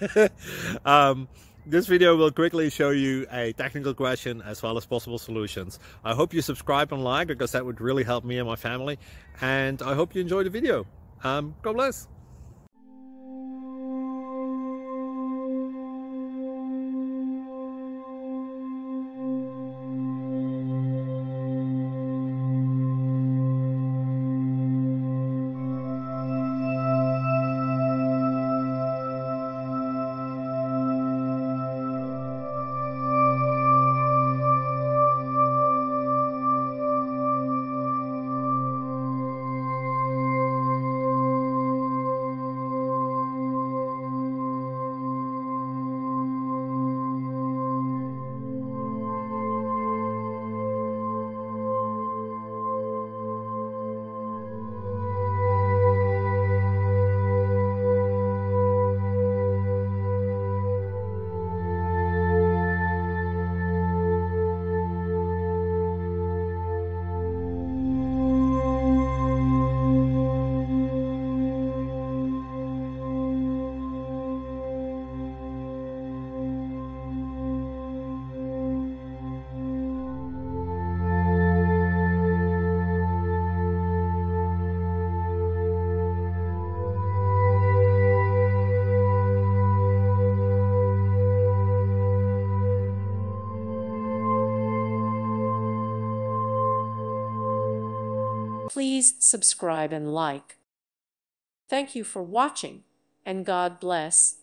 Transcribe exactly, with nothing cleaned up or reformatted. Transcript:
um, this video will quickly show you a technical question as well as possible solutions. I hope you subscribe and like, because that would really help me and my family. And I hope you enjoy the video. Um, God bless. Please subscribe and like. Thank you for watching, and God bless.